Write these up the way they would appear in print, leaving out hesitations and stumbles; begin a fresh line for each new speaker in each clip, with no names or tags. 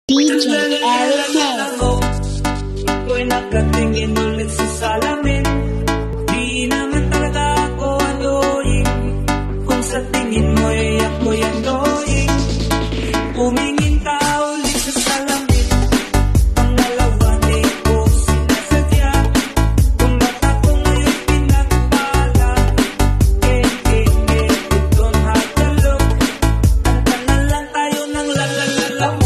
DJ Eric
Ako'y nakatingin ulit sa salamin. Di naman talaga ako annoying. Kung sa tingin mo'y ako'y annoying. Humingin ka ulit sa salamin. Pangalawa di ko sinasadya. Kung bata ko ngayon pinagpala. You don't have to look. Kanta na lang tayo ng lalalala mo.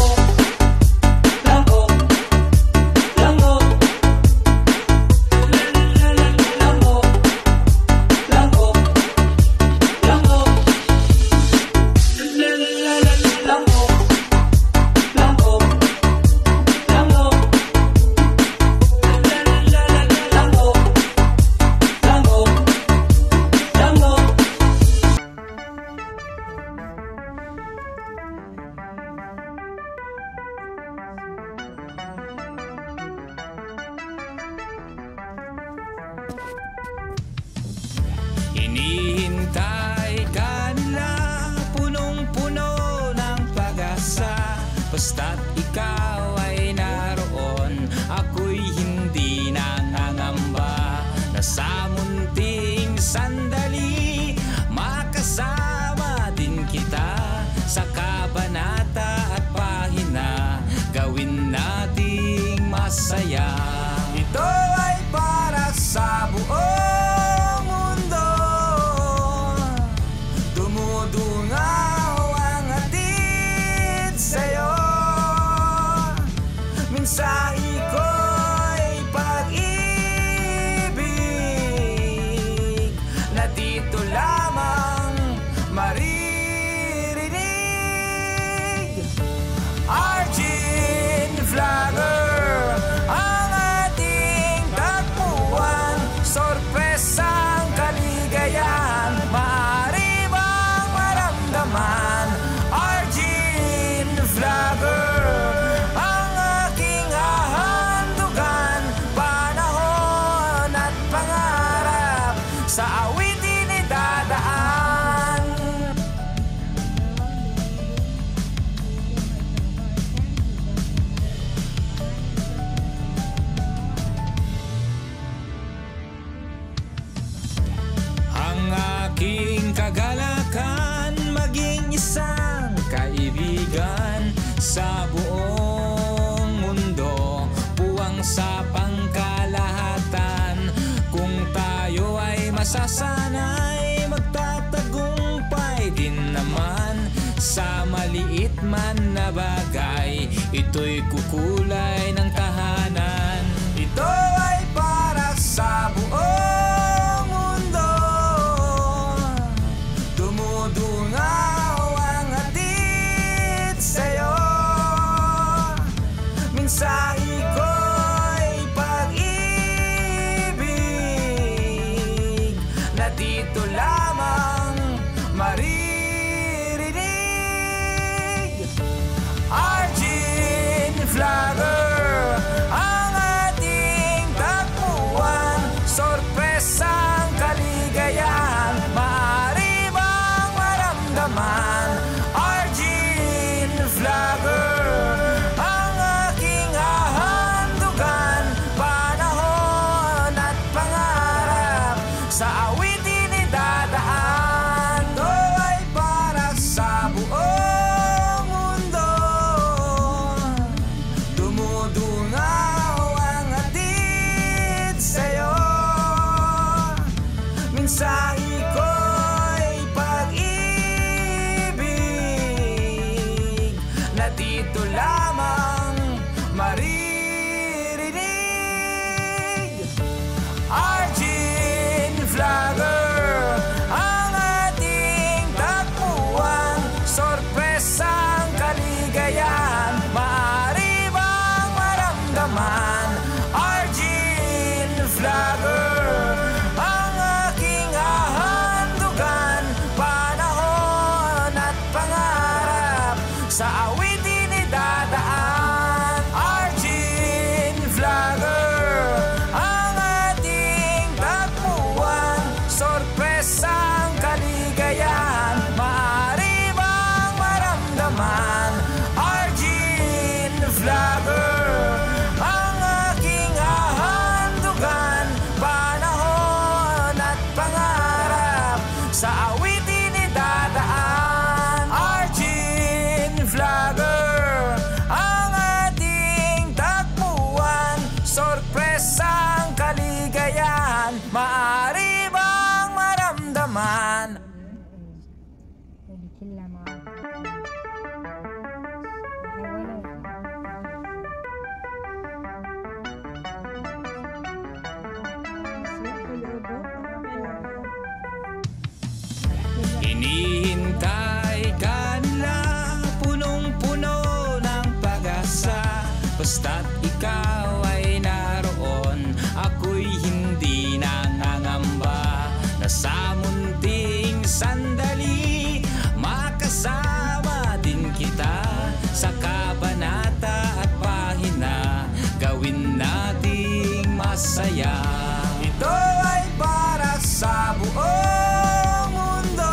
Hinihintay ka nila, punong-puno ng pag-asa. Basta't ikaw ay naroon, ako'y hindi nangangamba. Na sa munting sandali, makasama din kita. Sa kabanata at pahina, gawin nating masaya. Ito ay para sa buong mundo. Dumudungaw ang hatid sa'yo. Mensahe ko'y pag-ibig na dito lamang maririnig. Argin Vlogger ang ating tagpuan. Sorpresang kaligayahan, maaari bang maramdaman? Argin Vlogger ang aking hahandugan. Panahon at pangarap sa awitin idadaan. Ang aking kagalakan, maging isang kaibigan sa buong mundo, puwang sa pangkalahatan. Kung tayo ay masasanay, magtatagumpay din naman. Sa maliit man na bagay, ito'y kukulay ng tahanan. Ito ay para sa buong mundo. Dumudungaw ang hatid sa'yo. Mensahe ko'y pag-ibig na dito lamang maririnig. Argin Vlogger ang ating tagpuan. Sorpresang kaligayahan, maaari bang maramdaman? Argin Vlogger ang aking hahandugan. Panahon at pangarap sa awitin idadaan. Ito ay para sa buong mundo. Dumudungaw ang hatid sa'yo. Mensahe ko'y pag-ibig na dito lamang maririnig. Argin Vlogger ang ating tagpuan. Sorpresang kaligayahan, maaari bang maramdaman? Argin Vlogger ang aking hahandugan. Panahon at pangarap sa awitin idadaan. Argin pag-asa, basta't ikaw ay naroon. Ako'y hindi nangangamba na sa munting sandali makasama din kita sa kabanata at pahina. Gawin nating masaya. Ito ay para sa buong mundo.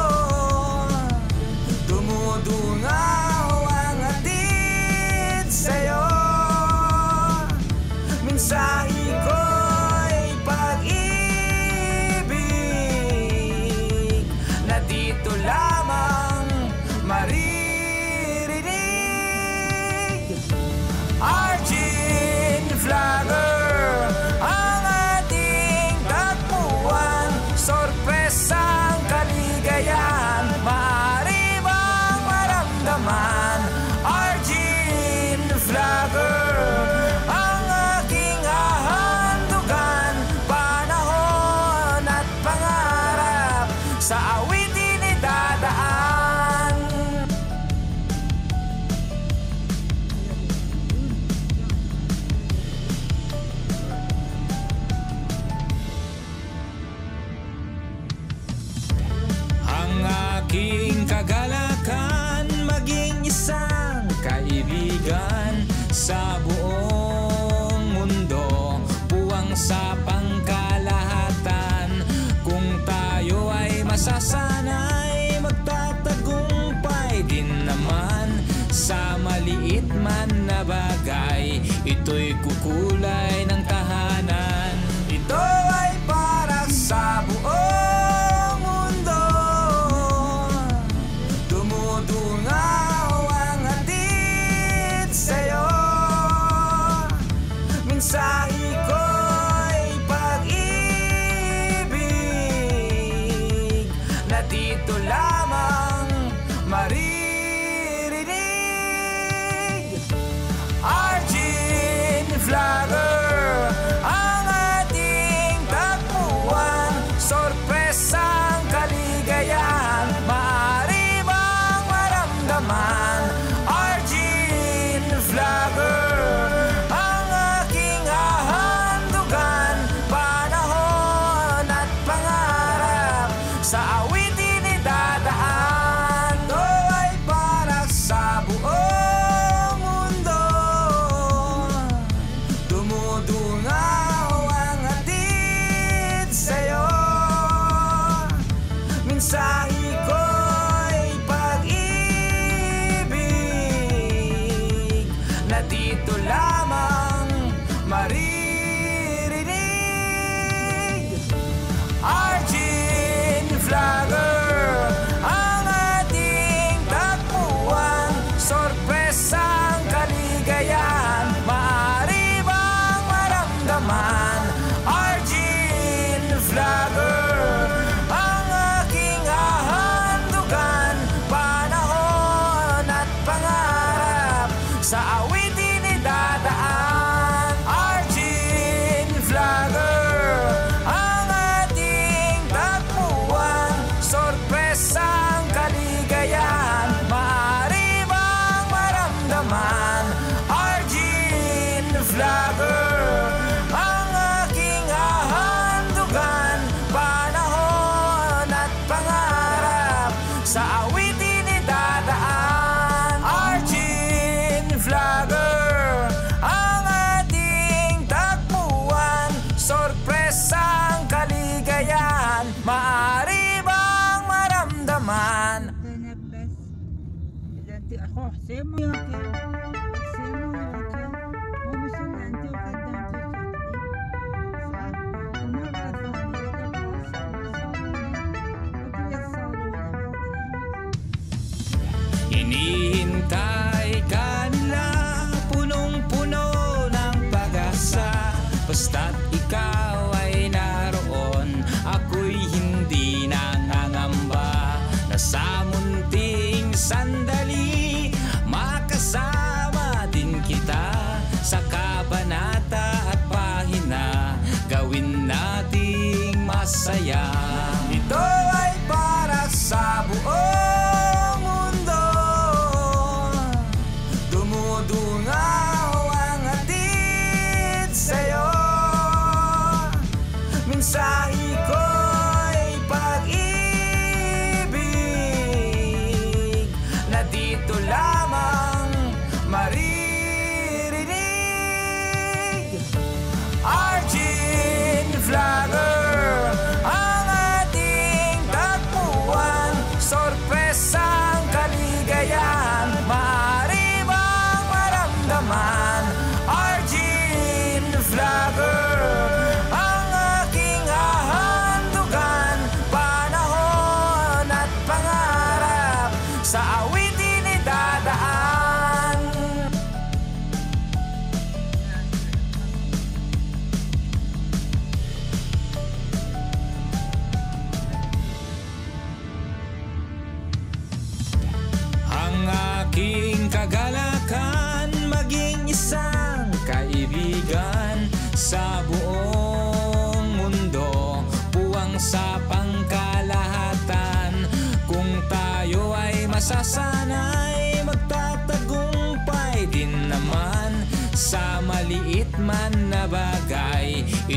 Dumudungaw ang hatid sa'yo. Mensahe ko'y pag-ibig na dito lamang maririnig. Argin Vlogger, ang ating tagpuan. Sorpresang kaligayahan, maaari bang maramdaman? Argin Vlogger, ang aking hahandugan. Panahon at pangarap sa awitin idadaan. Ang aking kagalakan, maging isang kaibigan sa buong mundo. Puwang sa pangkalahatan, kung tayo ay masasanay, magtatagumpay din naman sa maliit man na bagay. Ito'y kukulay ng tahanan. Ito ay para sa buong mundo. Dumudungaw ang hatid sa'yo. Mensahe ko'y pag-ibig na dito lamang maririnig. Argin Vlogger, ang ating tagpuan. Sorpresang kaligayahan, maaari bang maramdaman? Argin Vlogger, ang aking hahandugan. Panahon at pangarap sa awitin idadaan. Ito ay para sa buong mundo. Dumudungaw ang hatid sa'yo. Mensahe ko'y pag-ibig na dito lamang maririnig. Argin Vlogger, ang ating tagpuan. Sorpresang kaligayahan, maaari bang maramdaman? Argin Vlogger, ang aking hahandugan. Panahon at pangarap sa awitin idadaan. Argin Vlogger, ang ating tagpuan. Sorpresang kaligayahan, maaari bang maramdaman? Argin Vlogger, ang aking hahandugan. Panahon at pangarap sa awitin idadaan. Argin Vlogger, ang ating tagpuan. Sorpresang kaligayahan, maaari bang maramdaman?
انت اخو حسين وياك حسين وياك ومشي انت وقدمت صح المرة الثانية
Hinihintay ka nila, punong-puno ng pag-asa. Basta't ikaw ay naroon, ako'y hindi nangangamba na sa munting sandali makasama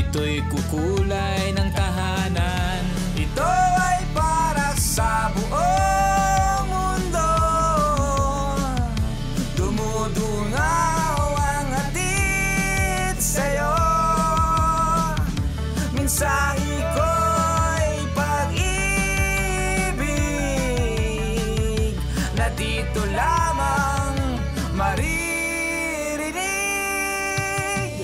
Dito'y kukulay ng tahanan. Ito ay para sa buong mundo. Dumudungaw ang hatid sa'yo. Mensahe ko'y pag-ibig na dito lamang maririnig.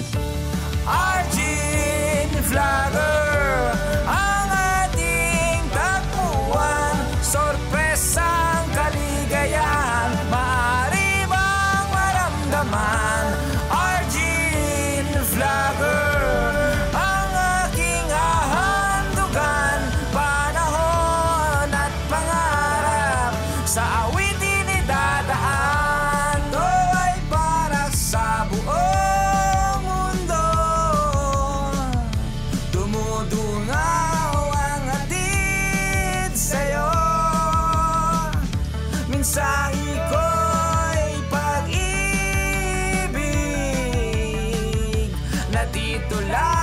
Argin Vlogger, ang ating takbuhan. Sorpresang kaligayahan, maaari bang maramdaman? Argin Vlogger, ang aking hahandugan. Panahon at pangarap, sa awitin idadaan. Ito ay para sa buong mundo. Dumudungaw ang hatid sa'yo. Mensahe ko'y pag-ibig na dito lang